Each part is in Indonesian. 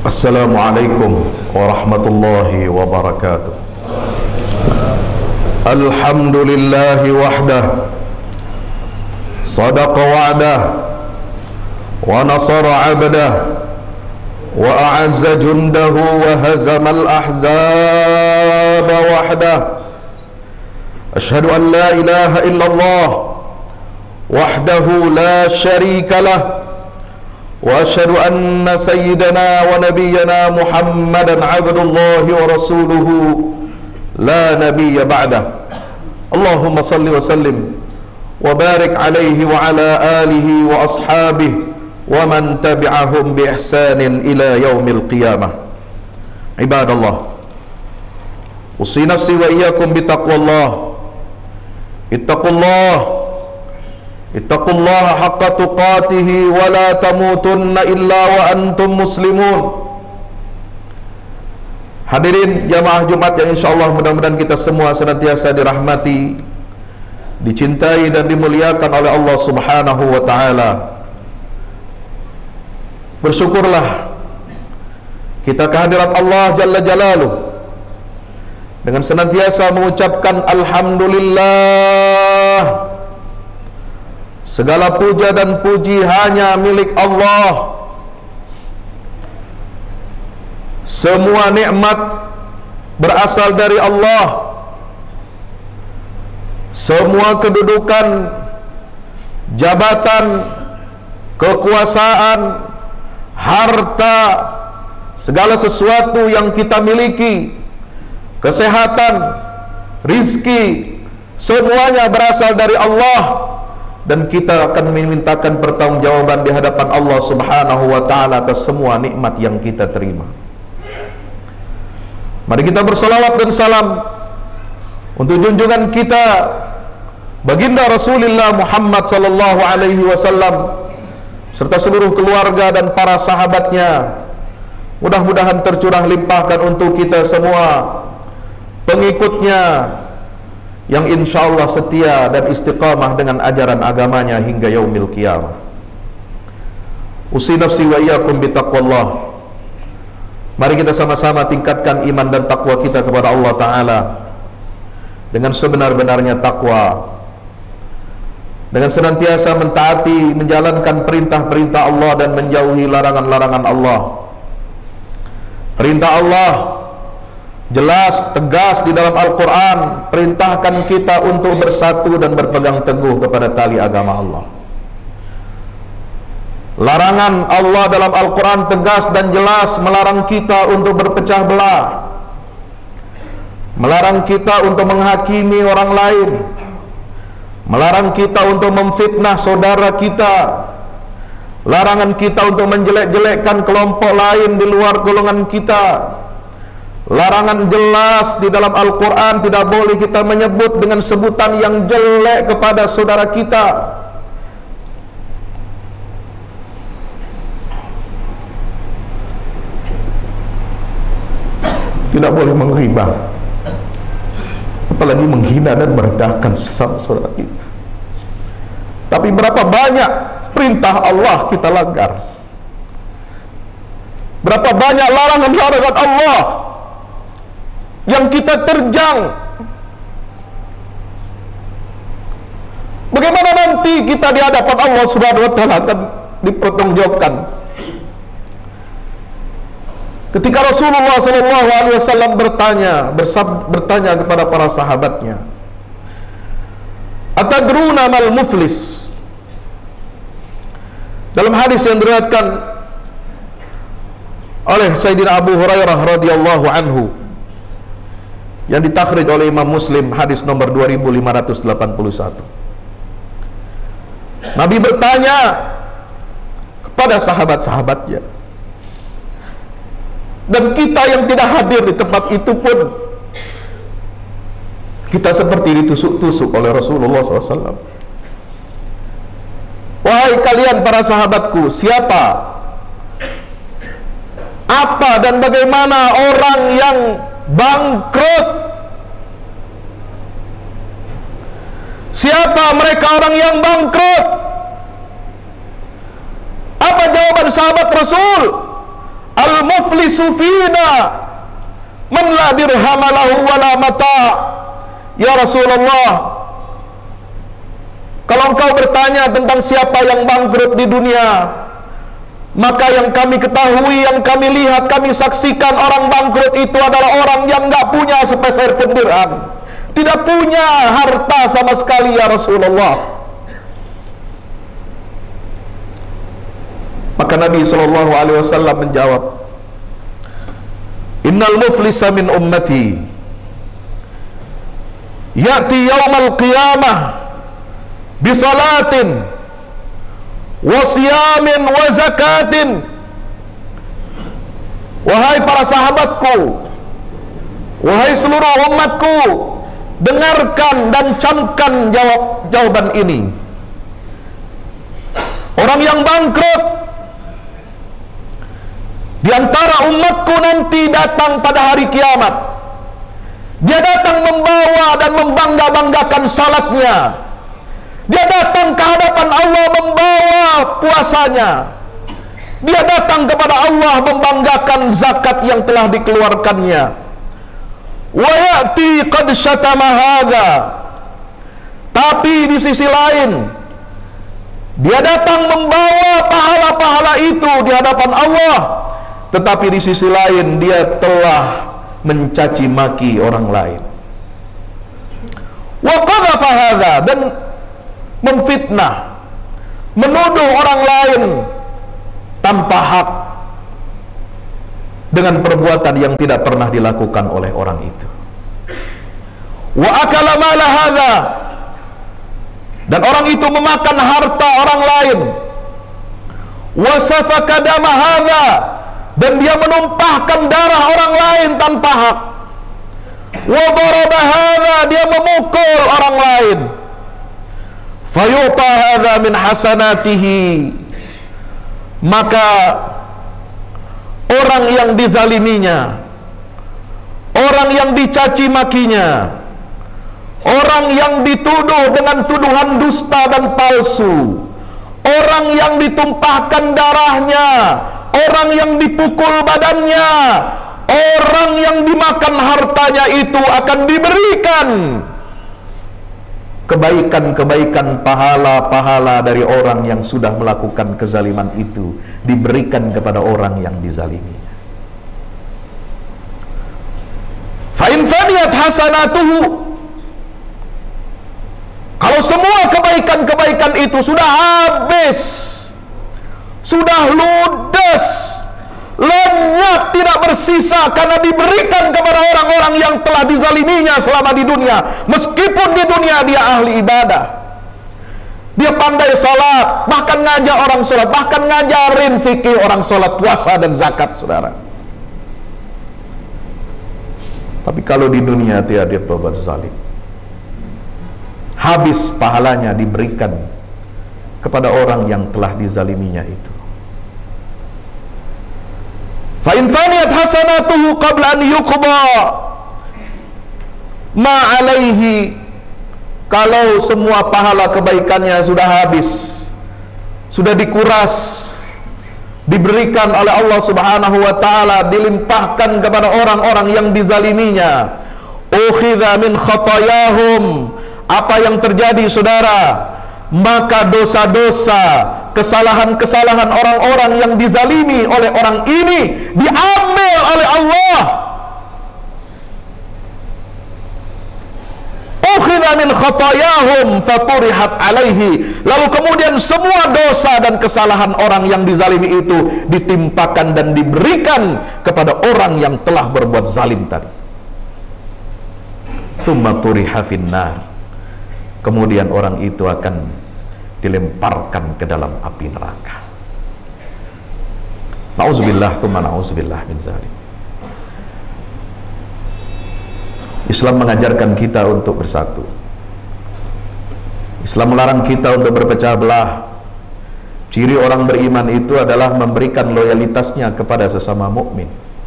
Assalamualaikum warahmatullahi wabarakatuh. Alhamdulillahi wahdah, sadaqa wa'dah, wa nasara 'abdah, wa a'azza jundahu, wa hazamal ahzaba wahdah. Ashhadu an la ilaha illallah wahdahu la syarika lah, wa ashhadu anna sayyidana wa nabiyyana Muhammadan abdullahi wa rasuluhu la nabiyya ba'dah. Allahumma salli wa sallim wa barik alaihi wa ala alihi wa ashabihi wa man tabi'ahum bi ihsanin ila yaumil qiyamah. Ibadallah, usi nafsi wa iyyakum bi taqwallah. Ittaqullaha haqqa tuqatihi wa la tamutunna illa wa antum muslimun. Hadirin jamaah Jumat yang insyaallah mudah-mudahan kita semua senantiasa dirahmati, dicintai dan dimuliakan oleh Allah Subhanahu wa taala. Bersyukurlah kita kehadirat Allah Jalla Jalaluh dengan senantiasa mengucapkan alhamdulillah. Segala puja dan puji hanya milik Allah. Semua nikmat berasal dari Allah. Semua kedudukan, jabatan, kekuasaan, harta, segala sesuatu yang kita miliki, kesehatan, rizki, semuanya berasal dari Allah. Dan kita akan memintakan pertanggungjawaban di hadapan Allah Subhanahu wa taala atas semua nikmat yang kita terima. Mari kita bersalawat dan salam untuk junjungan kita baginda Rasulullah Muhammad sallallahu alaihi wasallam serta seluruh keluarga dan para sahabatnya. Mudah-mudahan tercurah limpahkan untuk kita semua pengikutnya yang insyaallah setia dan istiqamah dengan ajaran agamanya hingga yaumil qiyamah. Usi nafsi wa iyyakum bi taqwallah. Mari kita sama-sama tingkatkan iman dan takwa kita kepada Allah Ta'ala dengan sebenar-benarnya takwa, dengan senantiasa mentaati, menjalankan perintah-perintah Allah dan menjauhi larangan-larangan Allah. Perintah Allah jelas, tegas di dalam Al-Quran, perintahkan kita untuk bersatu dan berpegang teguh kepada tali agama Allah. Larangan Allah dalam Al-Quran tegas dan jelas, melarang kita untuk berpecah belah, melarang kita untuk menghakimi orang lain, melarang kita untuk memfitnah saudara kita, larangan kita untuk menjelek-jelekkan kelompok lain di luar golongan kita. Larangan jelas di dalam Al-Quran, tidak boleh kita menyebut dengan sebutan yang jelek kepada saudara kita. Tidak boleh menghina, apalagi menghina dan merendahkan sesama saudara kita. Tapi berapa banyak perintah Allah kita langgar, berapa banyak larangan-larangan Allah yang kita terjang. Bagaimana nanti kita di hadapan Allah Subhanahu wa taala akan dipertanggungjawabkan ketika Rasulullah sallallahu alaihi wasallam bertanya kepada para sahabatnya, "Atadruna mal muflis?" Dalam hadis yang diriwayatkan oleh Sayyidina Abu Hurairah radhiyallahu anhu yang ditakhrij oleh Imam Muslim, hadis nomor 2581. Nabi bertanya kepada sahabat-sahabatnya, dan kita yang tidak hadir di tempat itu pun kita seperti ditusuk-tusuk oleh Rasulullah SAW. Wahai kalian para sahabatku, siapa, apa dan bagaimana orang yang bangkrut? Siapa mereka orang yang bangkrut? Apa jawaban sahabat Rasul? Al-muflis tujlisu fina man la dirham lahu wala mata. Ya Rasulullah, kalau engkau bertanya tentang siapa yang bangkrut di dunia, maka yang kami ketahui, yang kami lihat, kami saksikan, orang bangkrut itu adalah orang yang nggak punya sepeser pun dirham, tidak punya harta sama sekali ya Rasulullah. Maka Nabi SAW menjawab, Innal muflisa min ummati ya'ti yawmal qiyamah bisalatin wa siyamin wa zakatin. Wahai para sahabatku, wahai seluruh umatku, dengarkan dan camkan jawaban ini. Orang yang bangkrut di antara umatku nanti datang pada hari kiamat. Dia datang membawa dan membangga-banggakan salatnya. Dia datang ke hadapan Allah membawa puasanya. Dia datang kepada Allah membanggakan zakat yang telah dikeluarkannya. Wa ya'ti qad syatama hadza. Tapi di sisi lain, dia datang membawa pahala-pahala itu di hadapan Allah. Tetapi di sisi lain dia telah mencaci maki orang lain. Wa qadhafa hadza, dan memfitnah, menuduh orang lain tanpa hak dengan perbuatan yang tidak pernah dilakukan oleh orang itu. Wa akala mala hadza, dan orang itu memakan harta orang lain. Wa safaka dama hadza, dan dia menumpahkan darah orang lain tanpa hak. Wa daraba hadza, dia memukul orang lain. Fayuta hadza min hasanatihi, maka orang yang dizaliminya, orang yang dicaci makinya, orang yang dituduh dengan tuduhan dusta dan palsu, orang yang ditumpahkan darahnya, orang yang dipukul badannya, orang yang dimakan hartanya itu akan diberikan kebaikan-kebaikan, pahala-pahala dari orang yang sudah melakukan kezaliman itu, diberikan kepada orang yang dizalimi. Fa in faniyat hasanatuhu, kalau semua kebaikan-kebaikan itu sudah habis, sudah ludes, lenyap, tidak bersisa, karena diberikan kepada orang-orang yang telah dizaliminya selama di dunia. Meskipun di dunia dia ahli ibadah, dia pandai salat, bahkan ngajar orang salat, bahkan ngajarin fikih orang salat, puasa dan zakat, saudara. Tapi kalau di dunia dia berbuat zalim, habis pahalanya diberikan kepada orang yang telah dizaliminya itu. Fa in faniyat hasanatuhu qabla an yuqda ma alaihi, kalau semua pahala kebaikannya sudah habis, sudah dikuras, diberikan oleh Allah Subhanahu wa taala, dilimpahkan kepada orang-orang yang dizaliminya, ukhidha min khatayahum, apa yang terjadi saudara? Maka dosa-dosa, kesalahan-kesalahan orang-orang yang dizalimi oleh orang ini diambil oleh Allah. Ukhidha min khatayahum faturihat alaihi, lalu kemudian semua dosa dan kesalahan orang yang dizalimi itu ditimpakan dan diberikan kepada orang yang telah berbuat zalim tadi. Tsumma turiha finnar, kemudian orang itu akan dilemparkan ke dalam api neraka. Nauzubillah tsumma nauzubillah min zalik. Islam mengajarkan kita untuk bersatu. Islam melarang kita untuk berpecah belah. Ciri orang beriman itu adalah memberikan loyalitasnya kepada sesama mukmin.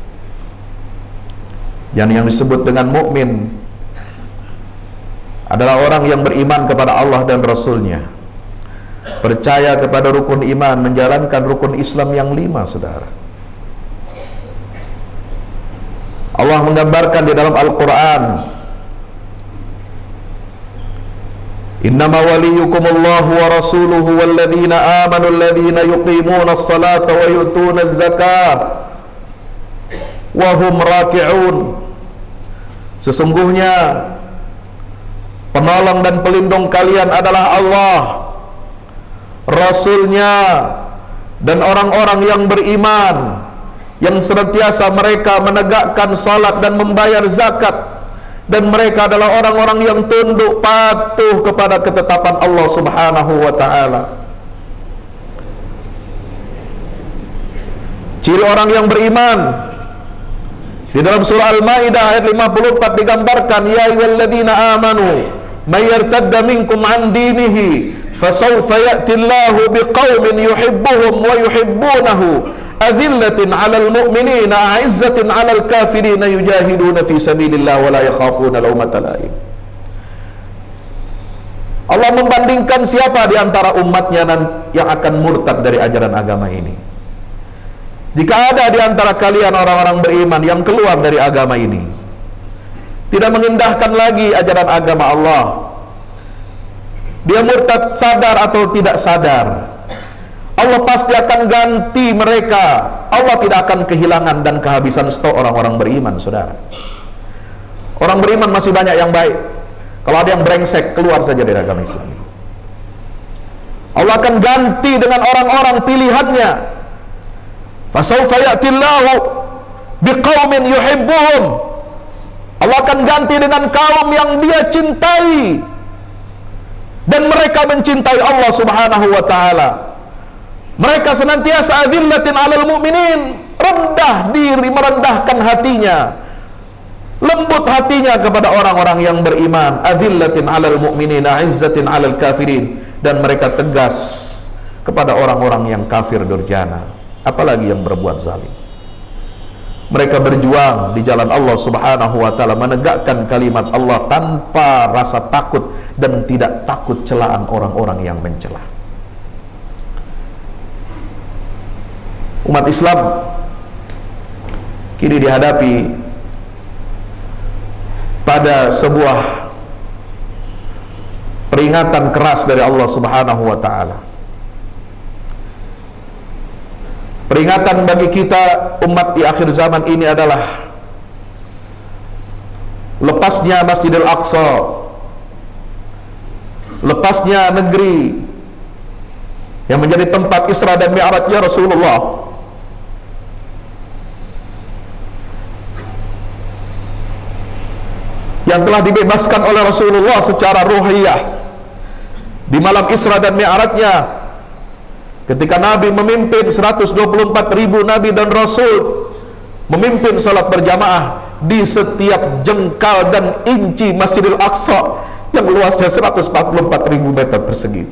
Yang disebut dengan mukmin adalah orang yang beriman kepada Allah dan Rasulnya, percaya kepada rukun iman, menjalankan rukun Islam yang 5, saudara. Allah menggambarkan di dalam Al-Quran, innama waliyukumullahu wa rasuluhu walladzina amanu alladzina yuqimuna as-salata wa yu'tuna az-zakah wa hum raki'un. Sesungguhnya penolong dan pelindung kalian adalah Allah, Rasulnya, dan orang-orang yang beriman, yang senantiasa mereka menegakkan salat dan membayar zakat, dan mereka adalah orang-orang yang tunduk patuh kepada ketetapan Allah Subhanahu wa ta'ala. Ciri orang yang beriman di dalam surah Al-Maidah ayat 54 digambarkan, ya ayyuhalladzina amanu may yartadda minkum an dinihi fasawfa ya'ti Allahu biqaumin yuhibbuhum wa yuhibbunahu adzillatin 'alal mu'minina a'izzatin 'alal kafirina yujahiduna fi sabilillah wa la yakhafuna laumata laim. Allah membandingkan siapa di antara umatnya yang akan murtad dari ajaran agama ini. Jika ada di antara kalian orang-orang beriman yang keluar dari agama ini, tidak mengindahkan lagi ajaran agama Allah, dia murtad sadar atau tidak sadar, Allah pasti akan ganti mereka. Allah tidak akan kehilangan dan kehabisan stok orang-orang beriman, saudara. Orang beriman masih banyak yang baik. Kalau ada yang brengsek, keluar saja dari agama Islam. Allah akan ganti dengan orang-orang pilihannya. Fasawfa ya'tillahu biqaumin yuhibbuhum. Allah akan ganti dengan kaum yang dia cintai, dan mereka mencintai Allah Subhanahu wa ta'ala. Mereka senantiasa adzillatin 'alal mu'minin, rendah diri, merendahkan hatinya, lembut hatinya kepada orang-orang yang beriman. Adzillatin 'alal mu'minin, a'izzatin 'alal kafirin, dan mereka tegas kepada orang-orang yang kafir durjana, apalagi yang berbuat zalim. Mereka berjuang di jalan Allah Subhanahu wa ta'ala, menegakkan kalimat Allah tanpa rasa takut dan tidak takut celaan orang-orang yang mencela. Umat Islam kini dihadapi pada sebuah peringatan keras dari Allah Subhanahu wa ta'ala. Peringatan bagi kita umat di akhir zaman ini adalah lepasnya Masjidil Aqsa, lepasnya negeri yang menjadi tempat Isra dan Mi'rajnya Rasulullah. Yang telah dibebaskan oleh Rasulullah secara ruhiyah di malam Isra dan Mi'rajnya, ketika Nabi memimpin 124.000 Nabi dan Rasul memimpin salat berjamaah di setiap jengkal dan inci Masjidil Aqsa yang luasnya 144.000 meter persegi.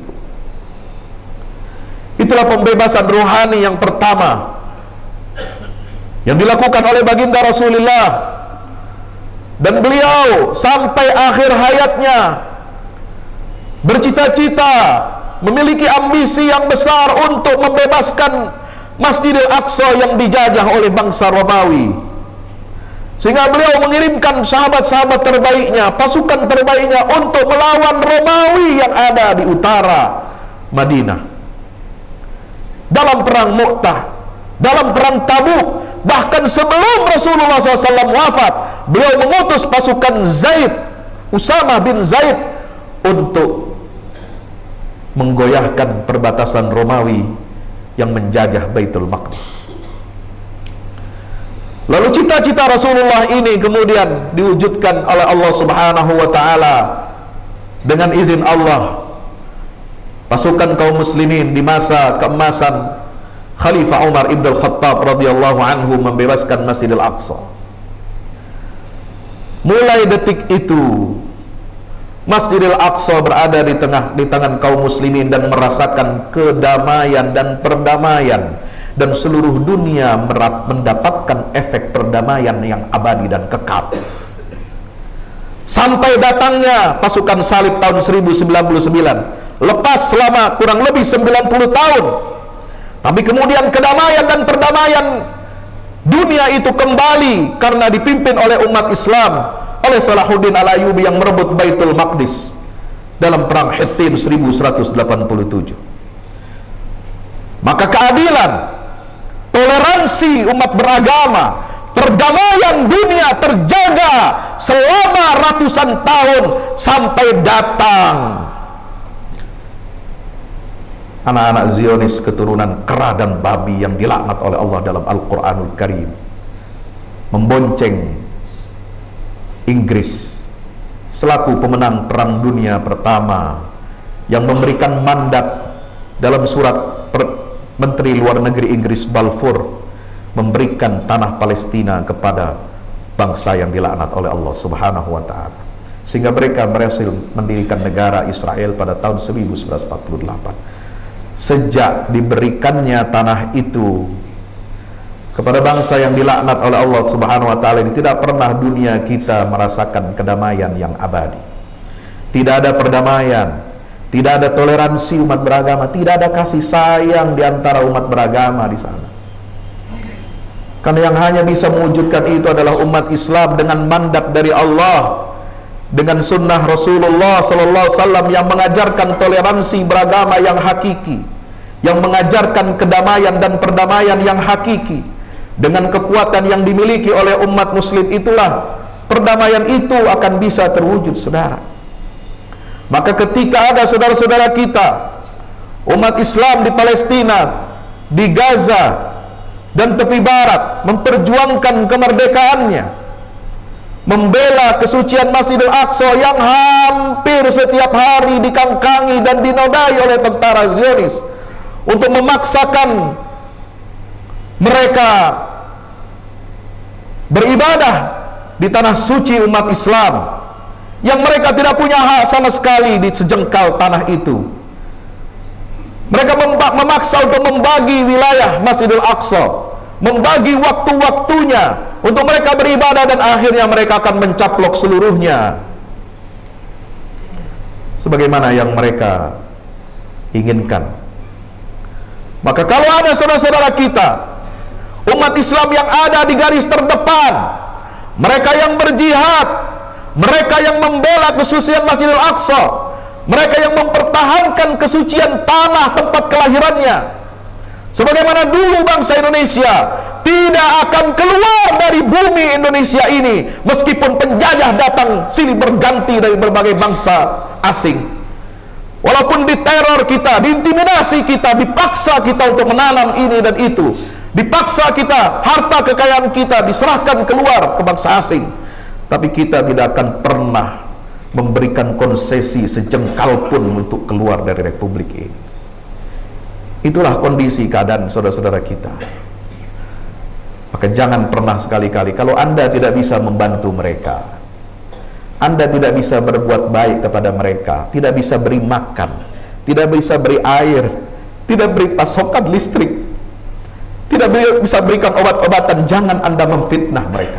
Itulah pembebasan rohani yang pertama yang dilakukan oleh baginda Rasulullah, dan beliau sampai akhir hayatnya bercita-cita, memiliki ambisi yang besar untuk membebaskan Masjidil Aqsa yang dijajah oleh bangsa Romawi, sehingga beliau mengirimkan sahabat-sahabat terbaiknya, pasukan terbaiknya untuk melawan Romawi yang ada di utara Madinah. Dalam perang Mu'tah, dalam perang Tabuk, bahkan sebelum Rasulullah SAW wafat, beliau mengutus pasukan Zaid, Usamah bin Zaid, untuk menggoyahkan perbatasan Romawi yang menjajah Baitul Maqdis. Lalu cita-cita Rasulullah ini kemudian diwujudkan oleh Allah Subhanahu wa ta'ala dengan izin Allah. Pasukan kaum muslimin di masa keemasan Khalifah Umar ibn al-Khattab radhiyallahu anhu membebaskan Masjidil Aqsa. Mulai detik itu Masjidil Aqsa berada di tangan kaum muslimin dan merasakan kedamaian dan perdamaian, dan seluruh dunia mendapatkan efek perdamaian yang abadi dan kekal. Sampai datangnya pasukan salib tahun 1099, lepas selama kurang lebih 90 tahun. Tapi kemudian kedamaian dan perdamaian dunia itu kembali karena dipimpin oleh umat Islam, oleh Salahuddin Al-Ayyubi yang merebut Baitul Maqdis dalam perang Hittin 1187. Maka keadilan, toleransi umat beragama, perdamaian dunia terjaga selama ratusan tahun sampai datang anak-anak Zionis keturunan kera dan babi yang dilaknat oleh Allah dalam Al-Quranul Karim, membonceng Inggris selaku pemenang perang dunia pertama, yang memberikan mandat dalam surat Menteri Luar Negeri Inggris Balfour memberikan tanah Palestina kepada bangsa yang dilaknat oleh Allah Subhanahu wa ta'ala, sehingga mereka berhasil mendirikan negara Israel pada tahun 1948. Sejak diberikannya tanah itu kepada bangsa yang dilaknat oleh Allah Subhanahu wa ta'ala ini, tidak pernah dunia kita merasakan kedamaian yang abadi. Tidak ada perdamaian, tidak ada toleransi umat beragama, tidak ada kasih sayang di antara umat beragama di sana. Karena yang hanya bisa mewujudkan itu adalah umat Islam dengan mandat dari Allah, dengan sunnah Rasulullah Sallallahu Alaihi Wasallam yang mengajarkan toleransi beragama yang hakiki, yang mengajarkan kedamaian dan perdamaian yang hakiki. Dengan kekuatan yang dimiliki oleh umat muslim itulah perdamaian itu akan bisa terwujud, saudara. Maka ketika ada saudara-saudara kita umat Islam di Palestina, di Gaza dan tepi barat memperjuangkan kemerdekaannya, membela kesucian Masjidil Aqsa yang hampir setiap hari dikangkangi dan dinodai oleh tentara Zionis, untuk memaksakan mereka beribadah di tanah suci umat Islam, yang mereka tidak punya hak sama sekali di sejengkal tanah itu. Mereka memaksa untuk membagi wilayah Masjidil Aqsa, membagi waktu-waktunya untuk mereka beribadah, dan akhirnya mereka akan mencaplok seluruhnya sebagaimana yang mereka inginkan. Maka kalau ada saudara-saudara kita umat Islam yang ada di garis terdepan, mereka yang berjihad, mereka yang membela kesucian Masjidil Aqsa, mereka yang mempertahankan kesucian tanah tempat kelahirannya, sebagaimana dulu bangsa Indonesia tidak akan keluar dari bumi Indonesia ini meskipun penjajah datang silih berganti dari berbagai bangsa asing. Walaupun diteror kita, diintimidasi kita, dipaksa kita untuk menanam ini dan itu, dipaksa kita, harta kekayaan kita diserahkan keluar ke bangsa asing, tapi kita tidak akan pernah memberikan konsesi sejengkal pun untuk keluar dari republik ini. Itulah kondisi keadaan saudara-saudara kita. Maka jangan pernah sekali-kali, kalau Anda tidak bisa membantu mereka, Anda tidak bisa berbuat baik kepada mereka, tidak bisa beri makan, tidak bisa beri air, tidak beri pasokan listrik, tidak bisa berikan obat-obatan, jangan Anda memfitnah mereka.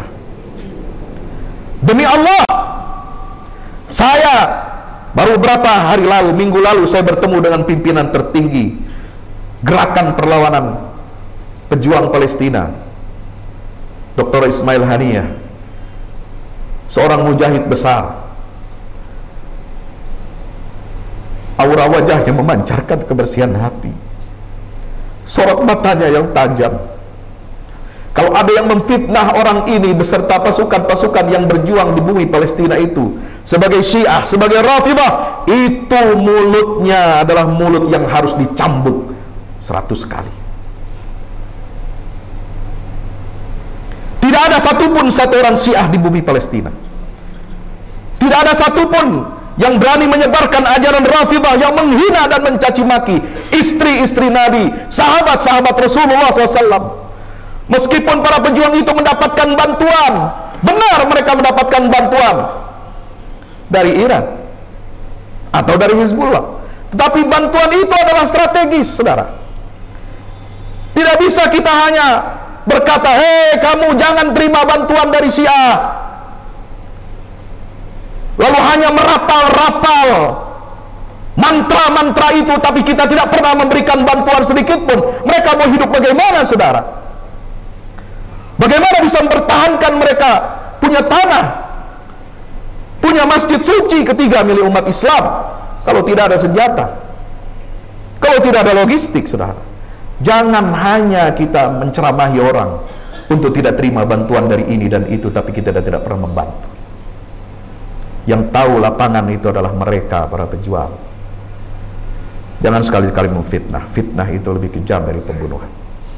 Demi Allah, saya baru beberapa hari lalu, minggu lalu, saya bertemu dengan pimpinan tertinggi Gerakan Perlawanan Pejuang Palestina, Dr. Ismail Haniyah, seorang mujahid besar. Aura wajahnya memancarkan kebersihan hati, sorot matanya yang tajam. Kalau ada yang memfitnah orang ini beserta pasukan-pasukan yang berjuang di bumi Palestina itu sebagai Syiah, sebagai Rafidhah, itu mulutnya adalah mulut yang harus dicambuk 100 kali. Tidak ada satupun satu orang Syiah di bumi Palestina, tidak ada satupun yang berani menyebarkan ajaran Rafidhah yang menghina dan mencaci maki istri-istri Nabi, sahabat-sahabat Rasulullah SAW. Meskipun para pejuang itu mendapatkan bantuan, benar mereka mendapatkan bantuan dari Iran atau dari Hizbullah, tetapi bantuan itu adalah strategis, saudara. Tidak bisa kita hanya berkata, hei kamu jangan terima bantuan dari Syiah, lalu hanya merapal-rapal mantra-mantra itu, tapi kita tidak pernah memberikan bantuan sedikit pun. Mereka mau hidup bagaimana, saudara? Bagaimana bisa mempertahankan mereka punya tanah, punya masjid suci ketiga milik umat Islam, kalau tidak ada senjata, kalau tidak ada logistik, saudara? Jangan hanya kita menceramahi orang untuk tidak terima bantuan dari ini dan itu, tapi kita tidak pernah membantu. Yang tahu lapangan itu adalah mereka, para pejuang. Jangan sekali-kali memfitnah. Fitnah itu lebih kejam dari pembunuhan.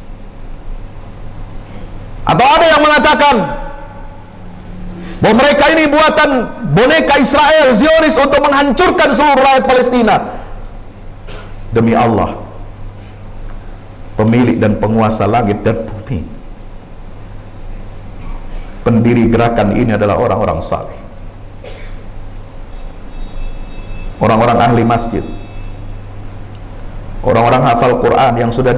Atau ada yang mengatakan bahwa mereka ini buatan boneka Israel, Zionis, untuk menghancurkan seluruh rakyat Palestina. Demi Allah, pemilik dan penguasa langit dan bumi, pendiri gerakan ini adalah orang-orang saleh, orang-orang ahli masjid, orang-orang hafal Quran yang sudah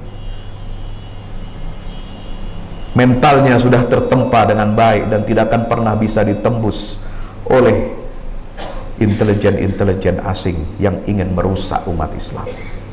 mentalnya sudah tertempa dengan baik dan tidak akan pernah bisa ditembus oleh intelijen-intelijen asing yang ingin merusak umat Islam.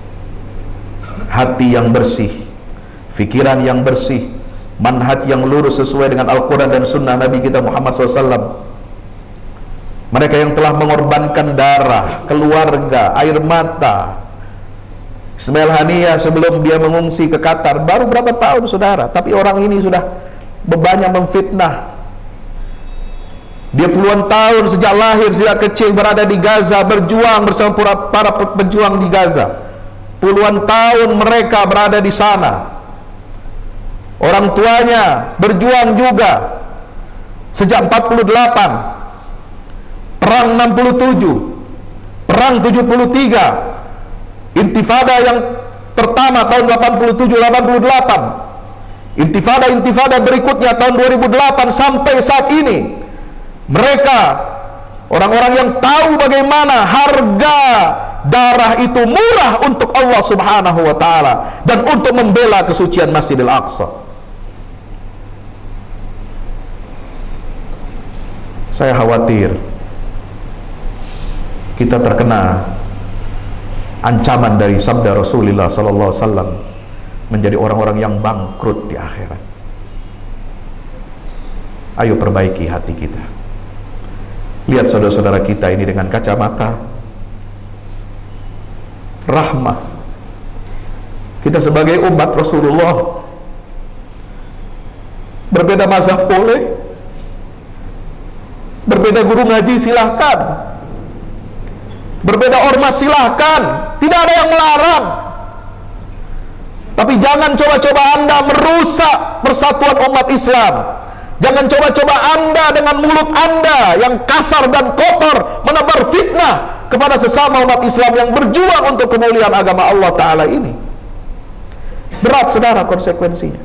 Hati yang bersih, fikiran yang bersih, manhaj yang lurus sesuai dengan Al-Quran dan Sunnah Nabi kita Muhammad SAW. Mereka yang telah mengorbankan darah, keluarga, air mata. Ismail Haniyah sebelum dia mengungsi ke Qatar baru berapa tahun, saudara, tapi orang ini sudah banyak memfitnah. Dia puluhan tahun sejak lahir, sejak kecil berada di Gaza, berjuang bersama para pejuang di Gaza. Puluhan tahun mereka berada di sana. Orang tuanya berjuang juga sejak 48, perang 67, perang 73, Intifada yang pertama tahun 87-88, Intifada berikutnya tahun 2008 sampai saat ini. Mereka orang-orang yang tahu bagaimana harga darah itu murah untuk Allah Subhanahu wa Ta'ala dan untuk membela kesucian Masjidil Aqsa. Saya khawatir kita terkena ancaman dari sabda Rasulullah sallallahu alaihi wasallam menjadi orang-orang yang bangkrut di akhirat. Ayo perbaiki hati kita. Lihat saudara-saudara kita ini dengan kacamata rahmah. Kita sebagai umat Rasulullah, berbeda mazhab boleh, berbeda guru ngaji silahkan, berbeda ormas silahkan, tidak ada yang melarang. Tapi jangan coba-coba Anda merusak persatuan umat Islam. Jangan coba-coba Anda dengan mulut Anda yang kasar dan kotor menebar fitnah kepada sesama umat Islam yang berjuang untuk kemuliaan agama Allah Ta'ala ini. Berat, saudara, konsekuensinya.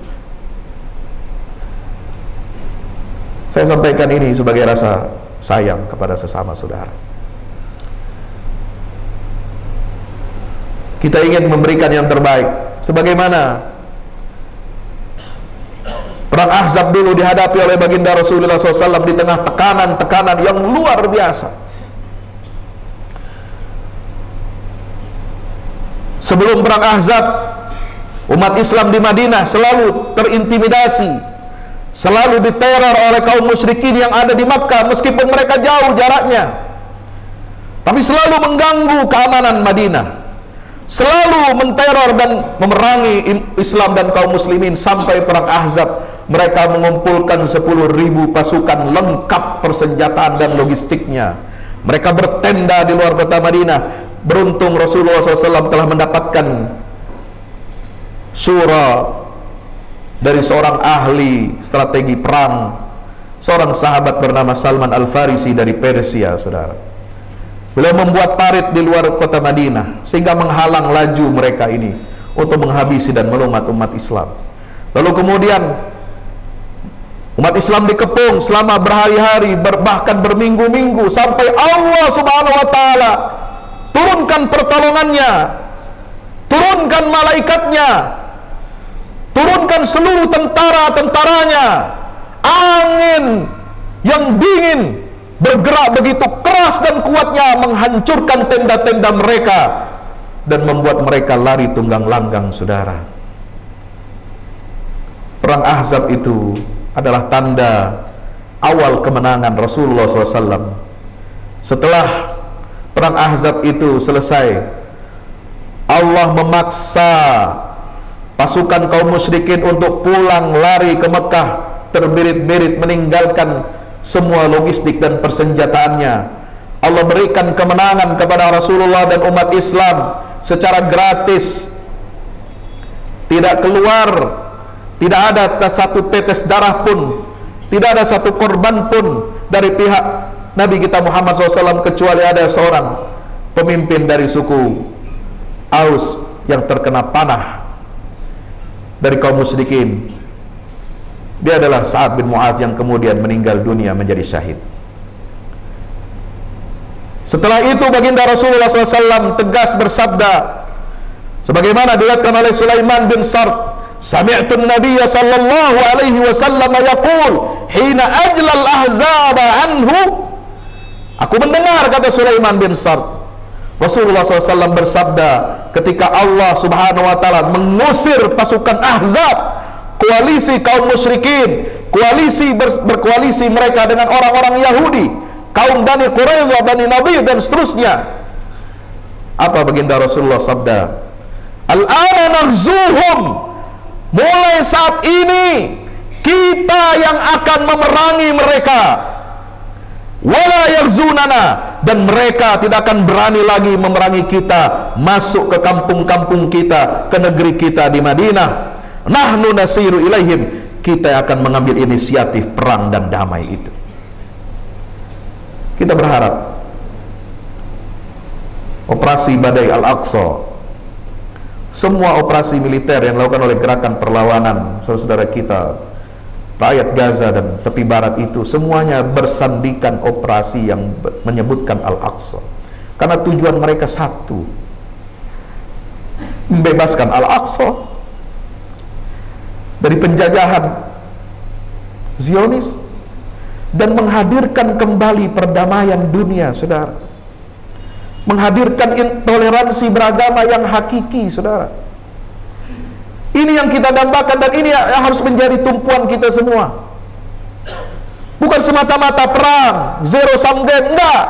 Saya sampaikan ini sebagai rasa sayang kepada sesama saudara. Kita ingin memberikan yang terbaik. Sebagaimana perang Ahzab dulu dihadapi oleh baginda Rasulullah SAW di tengah tekanan-tekanan yang luar biasa. Sebelum perang Ahzab, umat Islam di Madinah selalu terintimidasi, selalu diteror oleh kaum musyrikin yang ada di Makkah, meskipun mereka jauh jaraknya, tapi selalu mengganggu keamanan Madinah, selalu menteror dan memerangi Islam dan kaum muslimin. Sampai perang Ahzab mereka mengumpulkan 10.000 pasukan lengkap persenjataan dan logistiknya. Mereka bertenda di luar kota Madinah. Beruntung Rasulullah SAW telah mendapatkan surah dari seorang ahli strategi perang, seorang sahabat bernama Salman Al-Farisi dari Persia, saudara. Beliau membuat parit di luar kota Madinah sehingga menghalang laju mereka ini untuk menghabisi dan melumat umat Islam. Lalu kemudian umat Islam dikepung selama berhari-hari, bahkan berminggu-minggu, sampai Allah Subhanahu wa Ta'ala turunkan pertolongannya, turunkan malaikatnya, turunkan seluruh tentara-tentaranya. Angin yang dingin bergerak begitu keras dan kuatnya menghancurkan tenda-tenda mereka dan membuat mereka lari tunggang langgang, saudara. Perang Ahzab itu adalah tanda awal kemenangan Rasulullah SAW. Setelah perang Ahzab itu selesai, Allah memaksa pasukan kaum musyrikin untuk pulang lari ke Mekah, terbirit-birit meninggalkan semua logistik dan persenjataannya. Allah berikan kemenangan kepada Rasulullah dan umat Islam secara gratis. Tidak keluar, tidak ada satu tetes darah pun, tidak ada satu korban pun dari pihak Nabi kita Muhammad SAW, kecuali ada seorang pemimpin dari suku Aus yang terkena panah dari kaum musyrikin. Dia adalah Sa'ad bin Mu'adz yang kemudian meninggal dunia menjadi syahid. Setelah itu baginda Rasulullah SAW tegas bersabda, sebagaimana diriwayatkan oleh Sulaiman bin Sard, sami'tu an-nabiyya sallallahu alaihi wasallam yaqul hina ajlal ahzaba anhu. Aku mendengar, kata Sulaiman bin Sard, Rasulullah SAW bersabda ketika Allah Subhanahu wa taala mengusir pasukan Ahzab, koalisi kaum musyrikin, berkoalisi mereka dengan orang-orang Yahudi, kaum Bani Quraisyah, Bani Nadir dan seterusnya. Apa baginda Rasulullah sabda? Al-ana naghzuhum, mulai saat ini kita yang akan memerangi mereka. Wala yaghzunana, dan mereka tidak akan berani lagi memerangi kita, masuk ke kampung-kampung kita, ke negeri kita di Madinah. Nahnu nasiru ilaihim, kita akan mengambil inisiatif perang dan damai itu. Kita berharap operasi Badai Al-Aqsa, semua operasi militer yang dilakukan oleh gerakan perlawanan saudara-saudara kita rakyat Gaza dan tepi barat itu, semuanya bersandikan operasi yang menyebutkan Al-Aqsa, karena tujuan mereka satu: membebaskan Al-Aqsa dari penjajahan Zionis dan menghadirkan kembali perdamaian dunia, saudara, menghadirkan intoleransi beragama yang hakiki, saudara. Ini yang kita dambakan, dan ini yang harus menjadi tumpuan kita semua. Bukan semata-mata perang, zero sum game, enggak.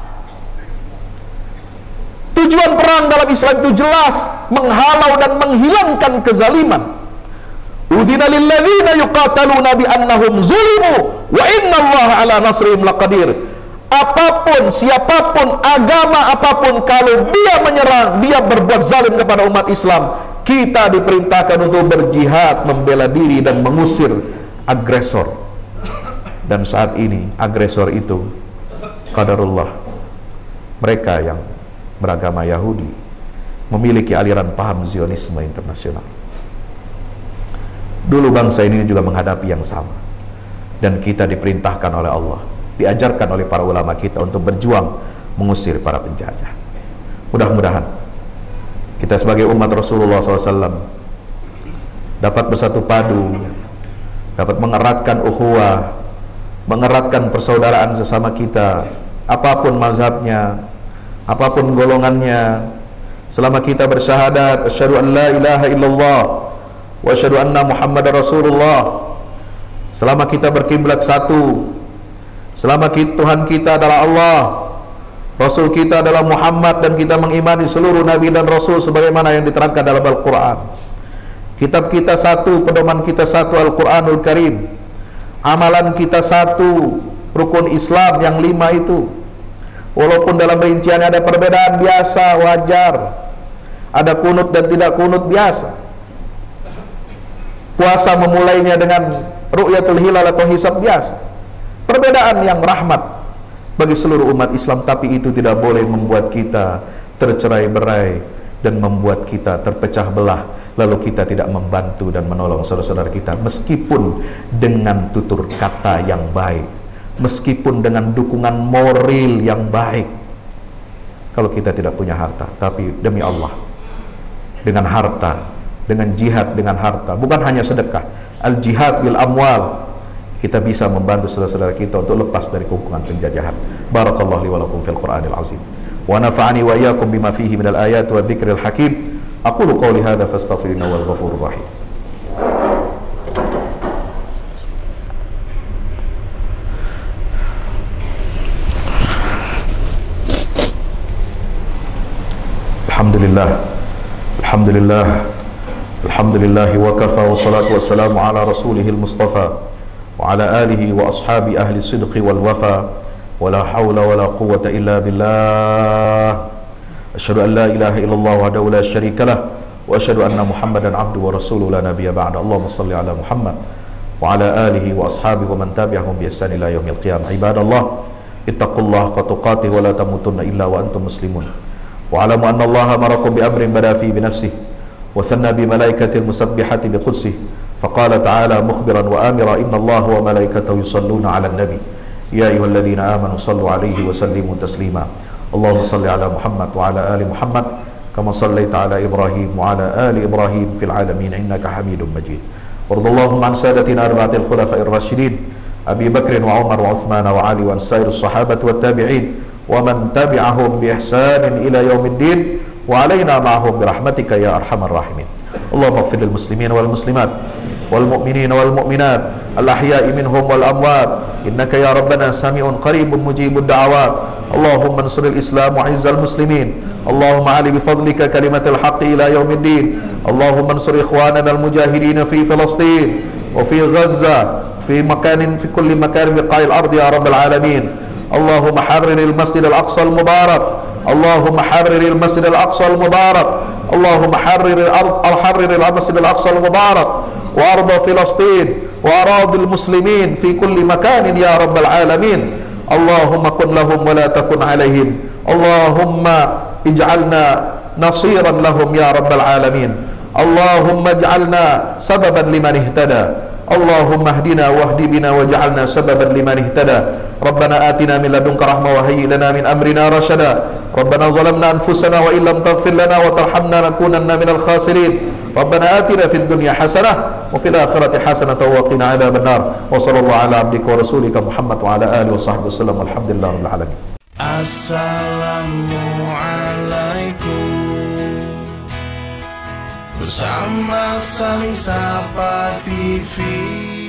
Tujuan perang dalam Islam itu jelas, menghalau dan menghilangkan kezaliman. Udzina lil ladzina yuqataluna bi annahum zulimu wa innallaha ala nasrihim laqadir. Apapun, siapapun, agama apapun, kalau dia menyerang, dia berbuat zalim kepada umat Islam, kita diperintahkan untuk berjihad, membela diri dan mengusir agresor. Dan saat ini agresor itu qadarullah, mereka yang beragama Yahudi, memiliki aliran paham Zionisme internasional. Dulu bangsa ini juga menghadapi yang sama, dan kita diperintahkan oleh Allah, diajarkan oleh para ulama kita untuk berjuang mengusir para penjajah. Mudah-mudahan kita sebagai umat Rasulullah SAW dapat bersatu padu, dapat mengeratkan ukhuwah, mengeratkan persaudaraan sesama kita, apapun mazhabnya, apapun golongannya. Selama kita bersyahadat asyhadu an la ilaha illallah wa asyhadu anna Muhammadar Rasulullah, selama kita berkiblat satu, selama Tuhan kita adalah Allah, Rasul kita adalah Muhammad, dan kita mengimani seluruh Nabi dan Rasul sebagaimana yang diterangkan dalam Al-Quran. Kitab kita satu, pedoman kita satu, Al-Quranul Karim. Amalan kita satu, rukun Islam yang 5 itu. Walaupun dalam rinciannya ada perbedaan, biasa, wajar. Ada kunut dan tidak kunut, biasa. Puasa memulainya dengan ru'yatul hilal atau hisab, biasa. Perbedaan yang rahmat bagi seluruh umat Islam, tapi itu tidak boleh membuat kita tercerai-berai dan membuat kita terpecah belah, lalu kita tidak membantu dan menolong saudara-saudara kita, meskipun dengan tutur kata yang baik, meskipun dengan dukungan moral yang baik. Kalau kita tidak punya harta, tapi demi Allah, dengan harta, dengan jihad dengan harta, bukan hanya sedekah, al-jihad bil amwal, kita bisa membantu saudara-saudara kita untuk lepas dari kungkungan penjajahan. Barakallahu li wa lakum fil Qur'anil azim. Wa nafa'ani wa iyyakum bima fihi minal ayati wa dzikril hakim. Aqulu qawli hadza fastaghfirullaha wal ghafurur rahim. Alhamdulillah wa kafa wa salatu wassalamu ala rasulihil mustafa wa ala alihi wa ashabi ahli sidqi wal wafa wa la hawla wa la quwwata illa billah. Asyhadu an la ilaha illallah wahdahu la syarika lah wa asyhadu anna Muhammadan abduhu wa rasuluhu la nabiyya ba'da. Allahumma shalli ala Muhammad wa ala alihi wa ashabihi wa man tabi'ahum bi ihsan ila yaumil qiyamah. Ibadallah, ittaqullaha haqqa tuqatih wa la tamutunna illa wa antum muslimun. Wa alamu anna Allaha amarakum bi amrin bada fi bi nafsihi wa thanna bi malaikatil musabbihati bi qudsihi faqala ta'ala mukhbiran wa amira inna Allaha wa malaikatahu yusalluna 'alan nabi ya ayyuhalladzina amanu sallu 'alaihi wa sallimu taslima. Allahumma salli 'ala Muhammad wa 'ala ali Muhammad kama sallaita 'ala Ibrahim wa 'ala ali Ibrahim fil 'alamin innaka Hamidum Majid. Wardallahum an sadatina arba'atil khulafa'ir rasyidin Abi Bakr wa Umar wa Uthman wa Ali wa sairus sahabati wat tabi'in wa man tabi'ahum bi ihsanin ila yaumiddin wa alaina ma'ahum bi rahmatika ya arhamar rahimin. Allahumma ighfir lil muslimin wal muslimat wal mu'minin wal mu'minat al ahya'i minhum wal amwat innaka ya rabbana sami'un qaribun mujibud da'awat. Allahumma ansur al islam wa 'izzal muslimin. Allahumma 'ali bi fadlika kalimatal haqqi ila yaumiddin. Allahumma ansur ikhwanana al mujahidin fi Filastin wa fi Gaza في كل مكان بقاع الأرض يا رب العالمين. اللهم حرر المسجد الأقصى المبارك. اللهم حرر المسجد الأقصى المبارك. اللهم حرر المسجد الأقصى المبارك وأرض فلسطين وأراضي المسلمين في كل مكان يا رب العالمين. اللهم كن لهم ولا تكن عليهم. اللهم اجعلنا نصيرا لهم يا رب العالمين. اللهم اجعلنا سببا لمن اهتدى. اللهم اهدنا واهد بنا واجعلنا سببا لمن اهتدى. ربنا آتنا من لدنك رحمة وهيئ لنا من أمرنا رشدا. ربنا ظلمنا أنفسنا وإن لم تغفر لنا وترحمنا لنكونن من الخاسرين. ربنا آتنا في الدنيا حسنة وفي الآخرة حسنة وقنا عذاب النار. وصلى الله على عبدك ورسولك محمد وعلى آله وصحبه وسلم والحمد لله رب العالمين. Assalamualaikum. Bersama Saling Sapa TV.